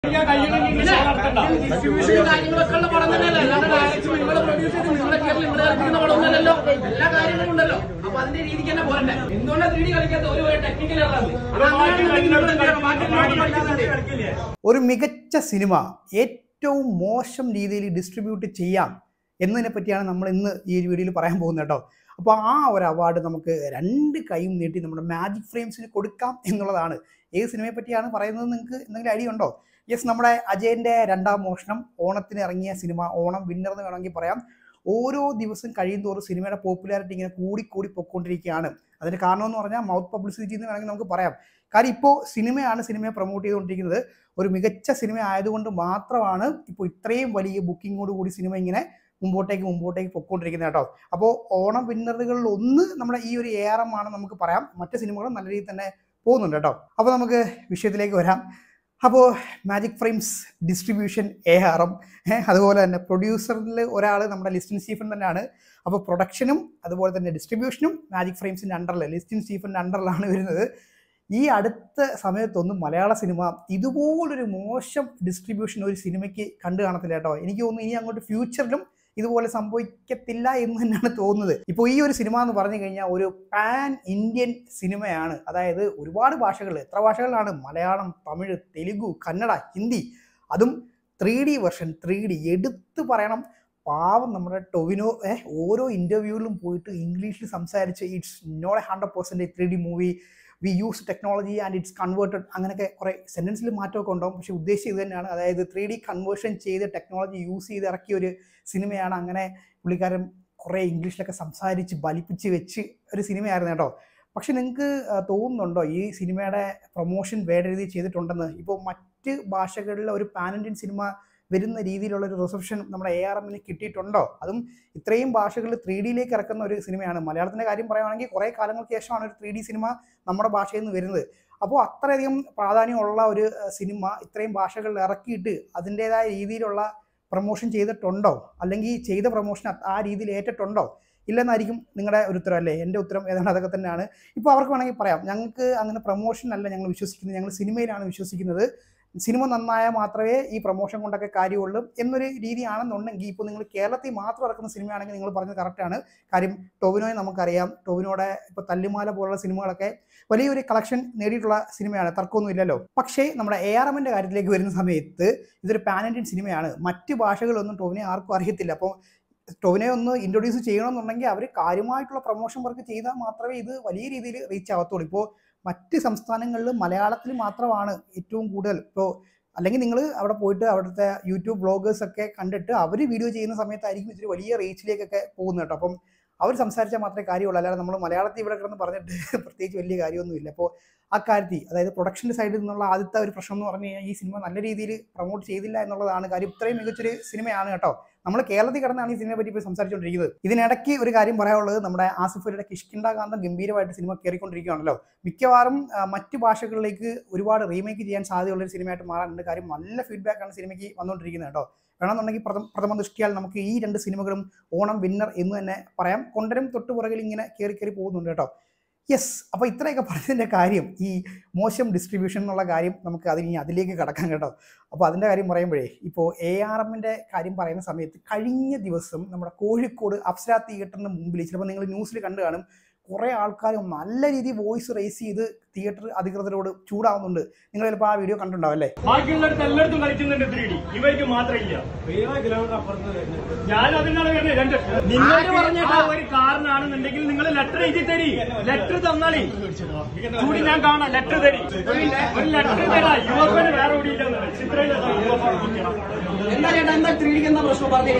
Distribution കാര്യങ്ങളൊക്കെ ഉള്ള പടം തന്നെയല്ല, അല്ലാതെ ഡയറക്റ്റ് നിങ്ങൾ പ്രൊഡ്യൂസ് ചെയ്ത് നിങ്ങളുടെ കേരളം ഇവിടെ ഇറക്കുന്ന പടമൊന്നുമല്ലല്ലോ. എല്ലാ കാര്യങ്ങളും ഉണ്ടല്ലോ. അപ്പൊ അതിന്റെ രീതിക്ക് തന്നെ പോരണ്ടേ? എന്തുകൊണ്ടാണ് 3D കളിക്കാത്ത ഒരു ടെക്നിക്കൽ ഒരു മികച്ച സിനിമ ഏറ്റവും മോശം രീതിയിൽ ഡിസ്ട്രിബ്യൂട്ട് ചെയ്യാം എന്നതിനെ പറ്റിയാണ് നമ്മൾ ഇന്ന് ഈ ഒരു വീഡിയോയിൽ പറയാൻ പോകുന്നത് കേട്ടോ. അപ്പോൾ ആ ഒരു അവാർഡ് നമുക്ക് രണ്ട് കൈയും നീട്ടി നമ്മുടെ മാജിക് ഫ്രെയിംസിന് കൊടുക്കാം എന്നുള്ളതാണ്. ഏത് സിനിമയെ പറ്റിയാണ് പറയുന്നത് നിങ്ങൾക്ക് എന്തെങ്കിലും ഐഡിയ ഉണ്ടോ? യെസ്, നമ്മുടെ അജയൻ്റെ രണ്ടാം മോഷണം ഓണത്തിന് ഇറങ്ങിയ സിനിമ, ഓണം വിന്നർ എന്ന് വേണമെങ്കിൽ പറയാം. ഓരോ ദിവസം കഴിയും തോറും സിനിമയുടെ പോപ്പുലാരിറ്റി ഇങ്ങനെ കൂടി പൊയ്ക്കൊണ്ടിരിക്കുകയാണ്. അതിന് കാരണം എന്ന് പറഞ്ഞാൽ മൗത്ത് പബ്ലിസിറ്റി എന്ന് വേണമെങ്കിൽ നമുക്ക് പറയാം. കാര്യം ഇപ്പോൾ സിനിമയെ പ്രൊമോട്ട് ചെയ്തുകൊണ്ടിരിക്കുന്നത്. ഒരു മികച്ച സിനിമ ആയതുകൊണ്ട് മാത്രമാണ് ഇപ്പോൾ ഇത്രയും വലിയ ബുക്കിങ്ങോട് കൂടി സിനിമ ഇങ്ങനെ മുമ്പോട്ടേക്ക് പൊയ്ക്കൊണ്ടിരിക്കുന്നത് കേട്ടോ. അപ്പോൾ ഓണം വിന്നറുകളിൽ ഒന്ന് നമ്മുടെ ഈ ഒരു ARM ആണ് നമുക്ക് പറയാം. മറ്റ് സിനിമകളും നല്ല രീതിയിൽ തന്നെ പോകുന്നുണ്ട് കേട്ടോ. അപ്പോൾ നമുക്ക് വിഷയത്തിലേക്ക് വരാം. അപ്പോൾ മാജിക് ഫ്രെയിംസ് ഡിസ്ട്രിബ്യൂഷൻ ARM, അതുപോലെ തന്നെ പ്രൊഡ്യൂസറിൽ ഒരാൾ നമ്മുടെ ലിസ്റ്റിൻ സ്റ്റീഫൻ തന്നെയാണ്. അപ്പോൾ പ്രൊഡക്ഷനും അതുപോലെ തന്നെ ഡിസ്ട്രിബ്യൂഷനും മാജിക് ഫ്രെയിംസിൻ്റെ അണ്ടറിൽ, ലിസ്റ്റിൻ സ്റ്റീഫൻ്റെ അണ്ടറിലാണ് വരുന്നത്. ഈ അടുത്ത സമയത്തൊന്നും മലയാള സിനിമ ഇതുപോലൊരു മോശം ഡിസ്ട്രിബ്യൂഷൻ ഒരു സിനിമയ്ക്ക് കണ്ടു കാണത്തില്ല കേട്ടോ. എനിക്ക് തോന്നുന്നു ഇനി അങ്ങോട്ട് ഫ്യൂച്ചറിലും ഇതുപോലെ സംഭവിക്കത്തില്ല എന്ന് തന്നെയാണ് തോന്നുന്നത്. ഇപ്പോൾ ഈ ഒരു സിനിമ എന്ന് പറഞ്ഞു കഴിഞ്ഞാൽ ഒരു പാൻ ഇന്ത്യൻ സിനിമയാണ്. അതായത് ഒരുപാട് ഭാഷകൾ, എത്ര ഭാഷകളിലാണ്? മലയാളം, തമിഴ്, തെലുഗു, കന്നഡ, ഹിന്ദി, അതും 3D വെർഷൻ. 3D എടുത്ത് പറയണം. പാവം നമ്മുടെ ടൊവിനോ ഓരോ ഇൻ്റർവ്യൂവിലും പോയിട്ട് ഇംഗ്ലീഷിൽ സംസാരിച്ച് it's not 100% 3D movie, we use technology and it's converted, അങ്ങനെയൊക്കെ കുറേ സെൻറ്റൻസിൽ മാറ്റമൊക്കെ ഉണ്ടാവും. പക്ഷേ ഉദ്ദേശിച്ചത് ഇത് തന്നെയാണ്. അതായത് 3D കൺവേർഷൻ ചെയ്ത് ടെക്നോളജി യൂസ് ചെയ്ത് ഇറക്കിയ ഒരു സിനിമയാണ്. അങ്ങനെ പുള്ളിക്കാരൻ കുറേ ഇംഗ്ലീഷിലൊക്കെ സംസാരിച്ച് ബലിപ്പിച്ച് വെച്ച് ഒരു സിനിമയായിരുന്നു കേട്ടോ. പക്ഷെ നിങ്ങൾക്ക് തോന്നുന്നുണ്ടോ ഈ സിനിമയുടെ പ്രൊമോഷൻ വേറെ രീതിയിൽ ചെയ്തിട്ടുണ്ടെന്ന്? ഇപ്പോൾ മറ്റ് ഭാഷകളിലെ ഒരു പാൻ ഇന്ത്യൻ സിനിമ വരുന്ന രീതിയിലുള്ളൊരു റിസപ്ഷൻ നമ്മുടെ ARMന് കിട്ടിയിട്ടുണ്ടോ? അതും ഇത്രയും ഭാഷകളിൽ 3Dയിലേക്ക് ഇറക്കുന്ന ഒരു സിനിമയാണ്. മലയാളത്തിൻ്റെ കാര്യം പറയുകയാണെങ്കിൽ കുറേ കാലങ്ങൾക്ക് ശേഷമാണ് ഒരു 3D സിനിമ നമ്മുടെ ഭാഷയിൽ നിന്ന് വരുന്നത്. അപ്പോൾ അത്രയധികം പ്രാധാന്യമുള്ള ഒരു സിനിമ ഇത്രയും ഭാഷകളിൽ ഇറക്കിയിട്ട് അതിൻ്റേതായ രീതിയിലുള്ള പ്രൊമോഷൻ ചെയ്തിട്ടുണ്ടോ? അല്ലെങ്കിൽ ചെയ്ത പ്രൊമോഷൻ ആ രീതിയിൽ ഏറ്റിട്ടുണ്ടോ? ഇല്ലെന്നായിരിക്കും നിങ്ങളുടെ ഒരു ഉത്തരം അല്ലേ? എൻ്റെ ഉത്തരം ഏതാണ്ട് അതൊക്കെ തന്നെയാണ്. ഇപ്പോൾ അവർക്ക് വേണമെങ്കിൽ പറയാം, ഞങ്ങൾക്ക് അങ്ങനെ പ്രൊമോഷൻ അല്ല ഞങ്ങൾ വിശ്വസിക്കുന്നത്, ഞങ്ങൾ സിനിമയിലാണ് വിശ്വസിക്കുന്നത്. സിനിമ നന്നായാൽ മാത്രമേ ഈ പ്രൊമോഷൻ കൊണ്ടൊക്കെ കാര്യമുള്ളൂ എന്നൊരു രീതിയാണെന്നുണ്ടെങ്കിൽ, ഇപ്പോൾ നിങ്ങൾ കേരളത്തിൽ മാത്രം ഇറക്കുന്ന സിനിമയാണെങ്കിൽ നിങ്ങൾ പറഞ്ഞത് കറക്റ്റാണ്. കാര്യം ടൊവിനോയെ നമുക്കറിയാം. ടൊവിനോയുടെ ഇപ്പോൾ തല്ലുമാല പോലുള്ള സിനിമകളൊക്കെ വലിയൊരു കളക്ഷൻ നേടിയിട്ടുള്ള സിനിമയാണ്, തർക്കമൊന്നും ഇല്ലല്ലോ. പക്ഷേ നമ്മുടെ ARMൻ്റെ കാര്യത്തിലേക്ക് വരുന്ന സമയത്ത് ഇതൊരു പാൻ ഇന്ത്യൻ സിനിമയാണ്. മറ്റ് ഭാഷകളൊന്നും ടൊവിനെ ആർക്കും അറിയത്തില്ല. അപ്പോൾ ടൊവിനെ ഒന്ന് ഇൻട്രൊഡ്യൂസ് ചെയ്യണമെന്നുണ്ടെങ്കിൽ അവർ കാര്യമായിട്ടുള്ള പ്രൊമോഷൻ വർക്ക് ചെയ്താൽ മാത്രമേ ഇത് വലിയ രീതിയിൽ റീച്ച് ആവത്തുള്ളൂ. ഇപ്പോൾ മറ്റ് സംസ്ഥാനങ്ങളിൽ മലയാളത്തിൽ മാത്രമാണ് ഏറ്റവും കൂടുതൽ. ഇപ്പോൾ അല്ലെങ്കിൽ നിങ്ങൾ അവിടെ പോയിട്ട് അവിടുത്തെ യൂട്യൂബ് വ്ളോഗേഴ്സൊക്കെ കണ്ടിട്ട് അവർ വീഡിയോ ചെയ്യുന്ന സമയത്തായിരിക്കും ഇതിൽ വലിയ റീച്ചിലേക്കൊക്കെ പോകുന്നത് കേട്ടോ. അപ്പം അവർ സംസാരിച്ചാൽ മാത്രമേ കാര്യമുള്ളൂ. അല്ലാതെ നമ്മൾ മലയാളത്തിൽ ഇവിടെ കിടന്ന് പറഞ്ഞിട്ട് പ്രത്യേകിച്ച് വലിയ കാര്യമൊന്നുമില്ല. അപ്പോൾ ആ കാര്യത്തിൽ, അതായത് പ്രൊഡക്ഷൻ്റെ സൈഡിൽ നിന്നുള്ള ആദ്യത്തെ ഒരു പ്രശ്നം എന്ന് പറഞ്ഞു കഴിഞ്ഞാൽ ഈ സിനിമ നല്ല രീതിയിൽ പ്രൊമോട്ട് ചെയ്തില്ല എന്നുള്ളതാണ് കാര്യം. ഇത്രയും മികച്ചൊരു സിനിമയാണ് കേട്ടോ. നമ്മൾ കേരളത്തിൽ കിടന്നാണ് ഈ സിനിമയെ പറ്റി ഇപ്പോൾ സംസാരിച്ചുകൊണ്ടിരിക്കുന്നത്. ഇതിനിടയ്ക്ക് ഒരു കാര്യം പറയാനുള്ളത്, നമ്മുടെ ആസിഫ് അലിയുടെ കിഷ്കിന്ധാകാന്തം ഗംഭീരമായിട്ട് സിനിമ കയറിക്കൊണ്ടിരിക്കുകയാണല്ലോ. മിക്കവാറും മറ്റ് ഭാഷകളിലേക്ക് ഒരുപാട് റീമേക്ക് ചെയ്യാൻ സാധ്യതയുള്ളൊരു സിനിമയായിട്ട് മാറാനുണ്ട്. കാര്യം നല്ല ഫീഡ്ബാക്കാണ് സിനിമയ്ക്ക് വന്നുകൊണ്ടിരിക്കുന്നത് കേട്ടോ. വേണമെന്നുണ്ടെങ്കിൽ പ്രഥമ ദൃഷ്ടിയാൽ നമുക്ക് ഈ രണ്ട് സിനിമകളും ഓണം വിന്നർ എന്ന് തന്നെ പറയാം. കൊണ്ടരും തൊട്ട് പുറകിൽ ഇങ്ങനെ കയറി പോകുന്നുണ്ട് കേട്ടോ. യെസ്, അപ്പോൾ ഇത്രയൊക്കെ പറഞ്ഞതിൻ്റെ കാര്യം, ഈ മോശം ഡിസ്ട്രിബ്യൂഷൻ എന്നുള്ള കാര്യം നമുക്ക് അതിലേക്ക് കടക്കാം കേട്ടോ. അപ്പോൾ അതിൻ്റെ കാര്യം പറയുമ്പോഴേ, ഇപ്പോൾ ARMൻ്റെ കാര്യം പറയുന്ന സമയത്ത് കഴിഞ്ഞ ദിവസം നമ്മുടെ കോഴിക്കോട് അപ്സര തിയേറ്ററിന് മുമ്പിൽ, ചിലപ്പോൾ നിങ്ങൾ ന്യൂസിൽ കണ്ടു കാണും, കുറേ ആൾക്കാർ നല്ല രീതിയിൽ വോയിസ് റേസ് ചെയ്ത് തിയേറ്റർ അധികൃതരോട് ചൂടാവുന്നുണ്ട്. നിങ്ങൾ ചിലപ്പോൾ ആ വീഡിയോ കണ്ടിട്ടുണ്ടാവും അല്ലേ? ബാക്കിയുള്ളവർക്ക് എല്ലായിടത്തും കളിക്കുന്നുണ്ട് 3D, ഇവർക്ക് മാത്രമില്ല. ഞാൻ അതിനാണ് വരുന്നത്. നിങ്ങൾ ഒരു കാരണമാണെന്നുണ്ടെങ്കിൽ നിങ്ങൾ ലെറ്റർ എഴുതി തരി, ലെറ്റർ തന്നാളി കൂടി ഞാൻ കാണാം. ലെറ്റർ തരി, ഒരു ലെറ്റർ തരാം. യുവപ്പന് വേറെ ഓടിയില്ല. ചിത്രയില്ല എന്താ ചേട്ടാ, എന്താ 3Dക്ക് എന്താ പ്രശ്നം പറഞ്ഞു?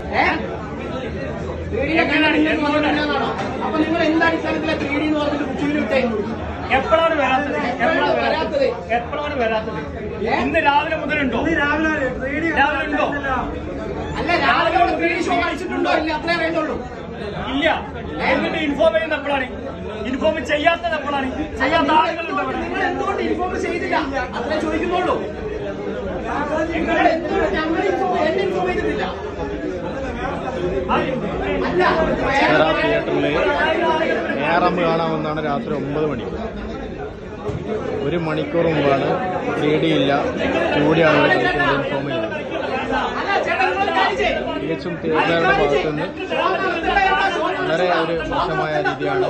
അപ്പൊ നിങ്ങൾ എന്താ അടിസ്ഥാനത്തിലെ 3D എന്ന് പറഞ്ഞിട്ട് ബുക്കിൽ വിട്ടേ? എപ്പോഴാണ് വരാത്തത്? എപ്പോഴാണ് വരാത്തത്? ഇന്ന് രാവിലെ മുതലുണ്ടോ? രാവിലെ ഉണ്ടോ? അല്ല, രാവിലെ 3D ഷോ അടിച്ചിട്ടുണ്ടോ? ഇല്ല, അത്രേ അറിയുന്നുള്ളൂ. ഇല്ല. എന്നിട്ട് ഇൻഫോം ചെയ്യുന്ന എപ്പോഴാണ്? ഇൻഫോം ചെയ്യാത്തത് എപ്പോഴാണ്? ചെയ്യാത്ത ആളുകളുണ്ടോ? നിങ്ങൾ എന്തുകൊണ്ട് ഇൻഫോം ചെയ്തില്ല? അത്രേ ചോദിക്കുന്നുള്ളൂ. ഞങ്ങൾ എന്നെ ഇൻഫോം ചെയ്തിട്ടില്ല. തിയേറ്ററിൽ ARM കാണാമെന്നാണ് രാത്രി 9 മണിക്ക്. 1 മണിക്കൂർ മുമ്പാണ് 3D ഇല്ല 2D ആണെന്ന് ഇൻഫോം ചെയ്തത്. തികച്ചും തിയേറ്ററുകളുടെ ഭാഗത്തുനിന്ന് വളരെ ഒരു മോശമായ രീതിയാണ്.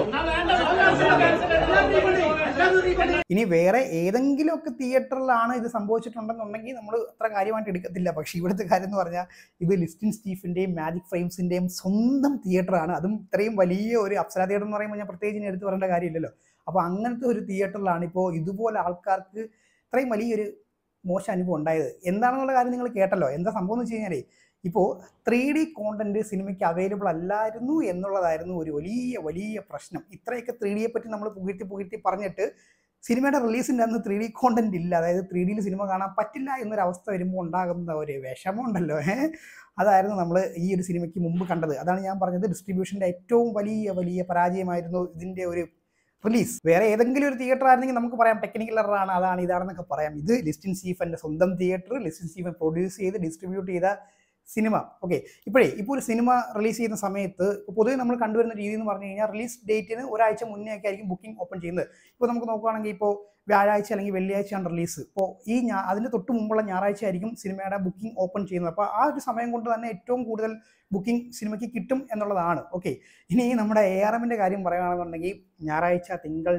ഇനി വേറെ ഏതെങ്കിലുമൊക്കെ തിയേറ്ററിലാണ് ഇത് സംഭവിച്ചിട്ടുണ്ടെന്നുണ്ടെങ്കിൽ നമ്മൾ അത്ര കാര്യമായിട്ട് എടുക്കത്തില്ല. പക്ഷേ ഇവിടുത്തെ കാര്യം എന്ന് പറഞ്ഞാൽ ഇത് ലിസ്റ്റിൻ സ്റ്റീഫിൻ്റെയും മാജിക് ഫ്രെയിംസിൻ്റെയും സ്വന്തം തിയേറ്ററാണ്. അതും ഇത്രയും വലിയ ഒരു അപ്സര തിയേറ്റർ എന്ന് പറയുമ്പോൾ ഞാൻ പ്രത്യേകിച്ച് എടുത്ത് പറയേണ്ട കാര്യമില്ലല്ലോ. അപ്പോൾ അങ്ങനത്തെ ഒരു തിയേറ്ററിലാണ് ഇപ്പോൾ ഇതുപോലെ ആൾക്കാർക്ക് ഇത്രയും വലിയൊരു മോശം അനുഭവം ഉണ്ടായത്. എന്താണെന്നുള്ള കാര്യം നിങ്ങൾ കേട്ടല്ലോ. എന്താ സംഭവം എന്ന് വെച്ച് കഴിഞ്ഞാൽ ഇപ്പോൾ 3D കോണ്ടന്റ് സിനിമയ്ക്ക് അവൈലബിൾ അല്ലായിരുന്നു എന്നുള്ളതായിരുന്നു ഒരു വലിയ പ്രശ്നം. ഇത്രയൊക്കെ 3Dയെ പറ്റി നമ്മൾ പുകഴ്ത്തി പറഞ്ഞിട്ട് സിനിമയുടെ റിലീസിൻ്റെ അന്ന് 3D കോണ്ടന്റ് ഇല്ല, അതായത് 3Dയിൽ സിനിമ കാണാൻ പറ്റില്ല എന്നൊരവസ്ഥ വരുമ്പോൾ ഉണ്ടാകുന്ന ഒരു വിഷമമുണ്ടല്ലോ. അതായിരുന്നു നമ്മൾ ഈ ഒരു സിനിമയ്ക്ക് മുമ്പ് കണ്ടത്. അതാണ് ഞാൻ പറഞ്ഞത്, ഡിസ്ട്രിബ്യൂഷൻ്റെ ഏറ്റവും വലിയ പരാജയമായിരുന്നു ഇതിൻ്റെ ഒരു റിലീസ്. വേറെ ഏതെങ്കിലും ഒരു തിയേറ്റർ ആയിരുന്നെങ്കിൽ നമുക്ക് പറയാം ടെക്നിക്കൽ എററാണ്, അതാണ് ഇതാണെന്നൊക്കെ പറയാം. ഇത് ലിസ്റ്റിൻ സ്റ്റീഫൻ്റെ സ്വന്തം തിയേറ്റർ, ലിസ്റ്റിൻ സ്റ്റീഫൻ പ്രൊഡ്യൂസ് ചെയ്ത് ഡിസ്ട്രിബ്യൂട്ട് ചെയ്ത സിനിമ. ഓക്കെ, ഇപ്പോൾ ഒരു സിനിമ റിലീസ് ചെയ്യുന്ന സമയത്ത് പൊതുവെ നമ്മൾ കണ്ടുവരുന്ന രീതി എന്ന് പറഞ്ഞു കഴിഞ്ഞാൽ റിലീസ് ഡേറ്റിന് ഒരാഴ്ച മുന്നേ ഒക്കെ ആയിരിക്കും ബുക്കിംഗ് ഓപ്പൺ ചെയ്യുന്നത്. ഇപ്പോൾ നമുക്ക് നോക്കുകയാണെങ്കിൽ ഇപ്പോൾ വ്യാഴാഴ്ച അല്ലെങ്കിൽ വെള്ളിയാഴ്ചയാണ് റിലീസ്. ഇപ്പോൾ അതിന് തൊട്ട് മുമ്പുള്ള ഞായറാഴ്ച ആയിരിക്കും സിനിമയുടെ ബുക്കിംഗ് ഓപ്പൺ ചെയ്യുന്നത്. അപ്പോൾ ആ ഒരു സമയം കൊണ്ട് തന്നെ ഏറ്റവും കൂടുതൽ ബുക്കിംഗ് സിനിമയ്ക്ക് കിട്ടും എന്നുള്ളതാണ്. ഓക്കെ, ഇനി നമ്മുടെ ARMൻ്റെ കാര്യം പറയുകയാണെന്നുണ്ടെങ്കിൽ ഞായറാഴ്ച, തിങ്കൾ,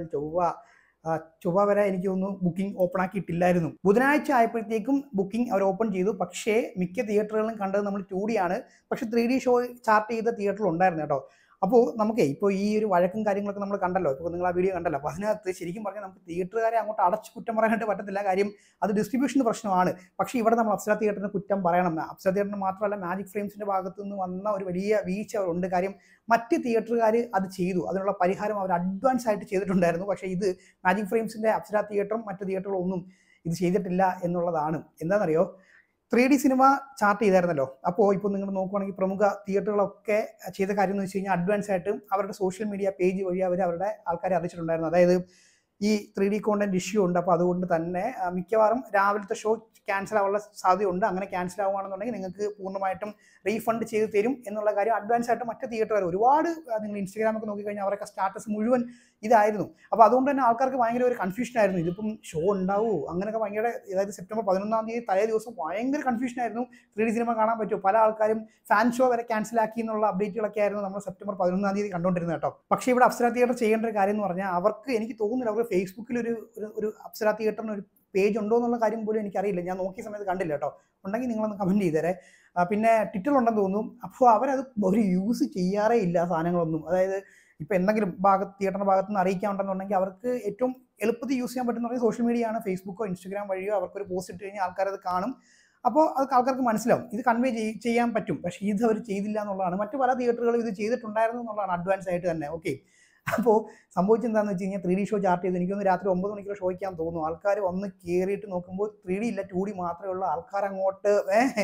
ചൊവ്വ വരെ എനിക്ക് തോന്നുന്നു ബുക്കിംഗ് ഓപ്പൺ ആക്കിയിട്ടില്ലായിരുന്നു. ബുധനാഴ്ച ആയപ്പോഴത്തേക്കും ബുക്കിംഗ് അവർ ഓപ്പൺ ചെയ്തു. പക്ഷേ മിക്ക തിയേറ്ററുകളിലും കണ്ടത് നമ്മൾ 2D ആണ്. പക്ഷേ 3D ഷോ ചാർട്ട് ചെയ്ത തിയേറ്ററിൽ ഉണ്ടായിരുന്നു കേട്ടോ. അപ്പോൾ നമുക്ക് ഇപ്പോൾ ഈ ഒരു വഴക്കും കാര്യങ്ങളൊക്കെ നമ്മൾ കണ്ടല്ലോ, ഇപ്പോൾ നിങ്ങൾ ആ വീഡിയോ കണ്ടല്ലോ. അപ്പോൾ അതിനകത്ത് ശരിക്കും പറഞ്ഞാൽ നമുക്ക് തിയേറ്ററുകാരെ അങ്ങോട്ട് അടച്ച് കുറ്റം പറയാനായിട്ട് പറ്റത്തില്ല. കാര്യം അത് ഡിസ്ട്രിബ്യൂഷൻ്റെ പ്രശ്നമാണ്. പക്ഷേ ഇവിടെ നമ്മൾ അപ്സര തിയേറ്ററിന് കുറ്റം പറയണം. അപ്സര തിയേറ്ററിന് മാത്രമല്ല, മാജിക് ഫ്രെയിംസിൻ്റെ ഭാഗത്തു നിന്ന് വന്ന ഒരു വലിയ വീഴ്ച ഉണ്ട്. കാര്യം മറ്റ് തിയേറ്ററുകാർ അത് ചെയ്തു, അതിനുള്ള പരിഹാരം അവർ അഡ്വാൻസ് ആയിട്ട് ചെയ്തിട്ടുണ്ടായിരുന്നു. പക്ഷേ ഇത് മാജിക് ഫ്രെയിംസിൻ്റെ അപ്സര തിയേറ്ററും മറ്റ് തിയേറ്ററുകളും ഒന്നും ഇത് ചെയ്തിട്ടില്ല എന്നുള്ളതാണ്. എന്താണെന്നറിയോ, 3D സിനിമ ചാർട്ട് ചെയ്തായിരുന്നല്ലോ. അപ്പോൾ ഇപ്പോൾ നിങ്ങൾ നോക്കുകയാണെങ്കിൽ പ്രമുഖ തിയേറ്ററുകളൊക്കെ ചെയ്ത കാര്യം എന്ന് വെച്ച് കഴിഞ്ഞാൽ അഡ്വാൻസ് ആയിട്ട് അവരുടെ സോഷ്യൽ മീഡിയ പേജ് വഴി അവരുടെ ആൾക്കാരെ അറിയിച്ചിട്ടുണ്ടായിരുന്നു. അതായത് ഈ 3D കോണ്ടന്റ് ഇഷ്യൂ ഉണ്ട്. അപ്പോൾ അതുകൊണ്ട് തന്നെ മിക്കവാറും രാവിലത്തെ ഷോ ക്യാൻസൽ ആവാനുള്ള സാധ്യതയുണ്ട്. അങ്ങനെ ക്യാൻസൽ ആവുകയാണെന്നുണ്ടെങ്കിൽ നിങ്ങൾക്ക് പൂർണ്ണമായിട്ടും റീഫണ്ട് ചെയ്ത് തരും എന്നുള്ള കാര്യം അഡ്വാൻസ് ആയിട്ട് മറ്റു തിയേറ്ററുകാർ ഒരുപാട്, നിങ്ങൾ ഇൻസ്റ്റാഗ്രാമൊക്കെ നോക്കിക്കഴിഞ്ഞാൽ അവരൊക്കെ സ്റ്റാറ്റസ് മുഴുവൻ ഇതായിരുന്നു. അപ്പോൾ അതുകൊണ്ട് തന്നെ ആൾക്കാർക്ക് ഭയങ്കര ഒരു കൺഫ്യൂഷൻ ആയിരുന്നു. ഇതിപ്പം ഷോ ഉണ്ടാവുമോ അങ്ങനെയൊക്കെ ഭയങ്കര, അതായത് സെപ്റ്റംബർ 11-ാം തീയതി തലേ ദിവസം ഭയങ്കര കൺഫ്യൂഷൻ ആയിരുന്നു. 3D സിനിമ കാണാൻ പറ്റുമോ, പല ആൾക്കാരും ഫാൻ ഷോ വരെ ക്യാൻസൽ ആക്കി എന്നുള്ള അപ്ഡേറ്റുകളൊക്കെ ആയിരുന്നു നമ്മൾ സെപ്റ്റംബർ 11-ാം തീയതി കണ്ടുകൊണ്ടിരുന്നത് കേട്ടോ. പക്ഷേ ഇവിടെ അപ്സര തിയേറ്റർ ചെയ്യേണ്ട ഒരു കാര്യം എന്ന് പറഞ്ഞാൽ അവർക്ക്, എനിക്ക് തോന്നുന്നില്ല അവർ ഫേസ്ബുക്കിൽ ഒരു അപ്സര തിയേറ്ററിന് ഒരു പേജ് ഉണ്ടോ എന്നുള്ള കാര്യം പോലും എനിക്കറിയില്ല. ഞാൻ നോക്കിയ സമയത്ത് കണ്ടില്ല കേട്ടോ. ഉണ്ടെങ്കിൽ നിങ്ങളൊന്ന് കമൻറ്റ് ചെയ്തേരെ. പിന്നെ ട്വിറ്ററിലുണ്ടെന്ന് തോന്നുന്നു. അപ്പോൾ അവരത് ഒരു യൂസ് ചെയ്യാറേ ഇല്ല സാധനങ്ങളൊന്നും. അതായത് ഇപ്പോൾ എന്തെങ്കിലും തിയേറ്ററിൻ്റെ ഭാഗത്ത് നിന്ന് അറിയിക്കാനുണ്ടെന്നുണ്ടെങ്കിൽ അവർക്ക് ഏറ്റവും എളുപ്പത്തിൽ യൂസ് ചെയ്യാൻ പറ്റുന്ന സോഷ്യൽ മീഡിയ ആണ്. ഫേസ്ബുക്കോ ഇൻസ്റ്റാഗ്രാം വഴിയോ അവർക്കൊരു പോസ്റ്റ് ഇട്ട് കഴിഞ്ഞാൽ ആൾക്കാരത് കാണും. അപ്പോൾ അത് ആൾക്കാർക്ക് മനസ്സിലാവും, ഇത് കൺവേ ചെയ്യാൻ പറ്റും. പക്ഷേ ഇത് അവർ ചെയ്തില്ല എന്നുള്ളതാണ്. മറ്റു പല തിയേറ്ററുകളും ഇത് ചെയ്തിട്ടുണ്ടായിരുന്നു എന്നുള്ളതാണ് അഡ്വാൻസ് ആയിട്ട് തന്നെ. ഓക്കെ, അപ്പോൾ സംഭവിച്ചെന്താണെന്ന് വെച്ച് കഴിഞ്ഞാൽ 3D ഷോ ചാർട്ട് ചെയ്ത് എനിക്കൊന്ന് രാത്രി 9 മണിക്കൂർ ഷോയ്ക്കാൻ തോന്നുന്നു. ആൾക്കാർ വന്ന് കയറിയിട്ട് നോക്കുമ്പോൾ 3D ഇല്ല, 2D മാത്രമേ ഉള്ളൂ. ആൾക്കാർ അങ്ങോട്ട്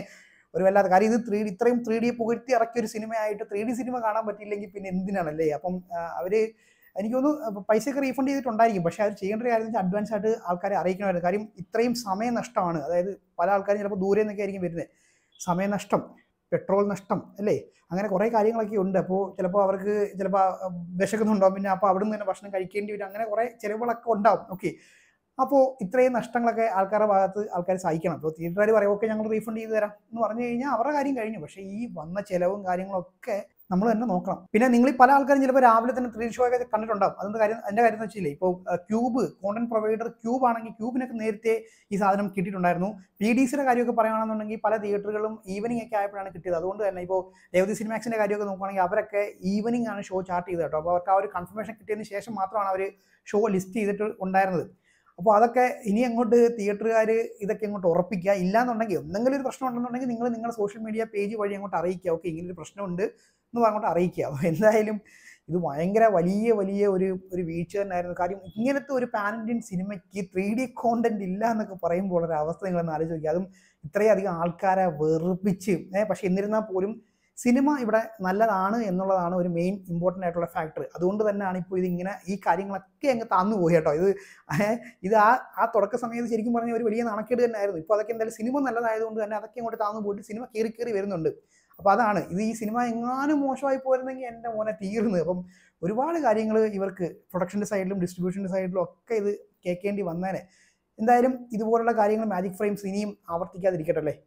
ഒരു വല്ലാത്ത കാര്യം. ഇത് ഇത്രയും 3D പുകഴ്ത്തി ഇറക്കിയ ഒരു സിനിമയായിട്ട് 3D സിനിമ കാണാൻ പറ്റിയില്ലെങ്കിൽ പിന്നെ എന്തിനാണല്ലേ. അപ്പം അവർ എനിക്കൊന്ന് പൈസയൊക്കെ റീഫണ്ട് ചെയ്തിട്ടുണ്ടായിരിക്കും. പക്ഷേ അത് ചെയ്യേണ്ട ഒരു കാര്യം എന്ന് വെച്ചാൽ അഡ്വാൻസ് ആയിട്ട് ആൾക്കാരെ അറിയിക്കണമായിരുന്നു. കാര്യം ഇത്രയും സമയനഷ്ടമാണ്. അതായത് പല ആൾക്കാരും ചിലപ്പോൾ ദൂരെ നിന്നൊക്കെ ആയിരിക്കും വരുന്നത്. സമയനഷ്ടം, പെട്രോൾ നഷ്ടം അല്ലേ, അങ്ങനെ കുറേ കാര്യങ്ങളൊക്കെ ഉണ്ട്. അപ്പോൾ ചിലപ്പോൾ അവർക്ക് വിശക്കുന്നുണ്ടാവും, പിന്നെ അപ്പോൾ അവിടെ നിന്ന് തന്നെ ഭക്ഷണം കഴിക്കേണ്ടി വരും. അങ്ങനെ കുറേ ചിലവുകളൊക്കെ ഉണ്ടാവും. ഓക്കെ, അപ്പോൾ ഇത്രയും നഷ്ടങ്ങളൊക്കെ ആൾക്കാരുടെ ഭാഗത്ത് ആൾക്കാർ സഹിക്കണം. അപ്പോൾ തിയേറ്ററുകാർ പറയും ഓക്കെ ഞങ്ങൾ റീഫണ്ട് ചെയ്ത് തരാം എന്ന് പറഞ്ഞു കഴിഞ്ഞാൽ അവരുടെ കാര്യം കഴിഞ്ഞു. പക്ഷേ ഈ വന്ന ചിലവും കാര്യങ്ങളൊക്കെ നമ്മൾ തന്നെ നോക്കണം. പിന്നെ നിങ്ങൾ പല ആൾക്കാരും ചിലപ്പോൾ രാവിലെ തന്നെ 3D ഷോ ഒക്കെ കണ്ടിട്ടുണ്ടാവും. അതിൻ്റെ കാര്യം എന്ന് വെച്ചില്ലേ, ഇപ്പോൾ ക്യൂബ് കോണ്ടന്റ് പ്രൊവൈഡർ ക്യൂബ് ആണെങ്കിൽ ക്യൂബിനൊക്കെ നേരത്തെ ഈ സാധനം കിട്ടിയിട്ടുണ്ടായിരുന്നു. PDCയുടെ കാര്യമൊക്കെ പറയുകയാണെന്നുണ്ടെങ്കിൽ പല തിയേറ്ററുകളും ഈവനിങ് ഒക്കെ ആയപ്പോഴാണ് കിട്ടിയത്. അതുകൊണ്ട് തന്നെ ഇപ്പോൾ രേവതി സിനിമാക്സിൻ്റെ കാര്യമൊക്കെ നോക്കുകയാണെങ്കിൽ അവരൊക്കെ ഈവനിങ് ആണ് ഷോ ചാർട്ട് ചെയ്തത് കേട്ടോ. അപ്പോൾ അവർക്ക് ആ ഒരു കൺഫർമേഷൻ കിട്ടിയതിന് ശേഷം മാത്രമാണ് അവർ ഷോ ലിസ്റ്റ് ചെയ്തിട്ട് ഉണ്ടായിരുന്നത്. അപ്പോൾ അതൊക്കെ ഇനി അങ്ങോട്ട് തിയേറ്ററുകാർ ഇതൊക്കെ അങ്ങോട്ട് ഉറപ്പിക്കുക. ഇല്ലാന്നുണ്ടെങ്കിൽ എന്തെങ്കിലും ഒരു പ്രശ്നം ഉണ്ടെന്നുണ്ടെങ്കിൽ നിങ്ങൾ നിങ്ങളുടെ സോഷ്യൽ മീഡിയ പേജ് വഴി അങ്ങോട്ട് അറിയിക്കുക. ഓക്കെ, ഇങ്ങനൊരു പ്രശ്നമുണ്ട് എന്ന് അങ്ങോട്ട് അറിയിക്കുക. അപ്പോൾ എന്തായാലും ഇത് ഭയങ്കര വലിയ ഒരു വീഴ്ച തന്നെയായിരുന്നു. കാര്യം ഇങ്ങനത്തെ ഒരു പാൻ ഇന്ത്യൻ സിനിമയ്ക്ക് 3D കോണ്ടന്റ് ഇല്ല എന്നൊക്കെ പറയുമ്പോൾ ഒരു അവസ്ഥ നിങ്ങളൊന്ന് ആലോചിച്ച് നോക്കുക. അതും ഇത്രയധികം ആൾക്കാരെ വെറുപ്പിച്ച്. പക്ഷെ എന്നിരുന്നാൽ പോലും സിനിമ ഇവിടെ നല്ലതാണ് എന്നുള്ളതാണ് ഒരു മെയിൻ ഇമ്പോർട്ടൻ്റ് ആയിട്ടുള്ള ഫാക്ടർ. അതുകൊണ്ട് തന്നെയാണ് ഇപ്പോൾ ഇതിങ്ങനെ ഈ കാര്യങ്ങളൊക്കെ അങ്ങ് താന്നു പോയി കേട്ടോ. ഇത് ആ തുടക്ക സമയത്ത് ശരിക്കും പറഞ്ഞാൽ ഒരു വലിയ നാണക്കേട് തന്നെയായിരുന്നു. ഇപ്പോൾ അതൊക്കെ എന്തായാലും സിനിമ നല്ലതായതുകൊണ്ട് തന്നെ അതൊക്കെ അങ്ങോട്ട് താന്നു പോയിട്ട് സിനിമ കയറി വരുന്നുണ്ട്. അപ്പോൾ അതാണ് ഇത്. ഈ സിനിമ എങ്ങാനും മോശമായി പോയിരുന്നെങ്കിൽ എൻ്റെ മോനെ തീർന്ന്. അപ്പം ഒരുപാട് കാര്യങ്ങൾ ഇവർക്ക് പ്രൊഡക്ഷൻ്റെ സൈഡിലും ഡിസ്ട്രിബ്യൂഷൻ്റെ സൈഡിലും ഒക്കെ ഇത് കേൾക്കേണ്ടി വന്നേനെ. എന്തായാലും ഇതുപോലുള്ള കാര്യങ്ങൾ മാജിക് ഫ്രെയിംസ് ഇനിയും ആവർത്തിക്കാതിരിക്കട്ടെ അല്ലേ.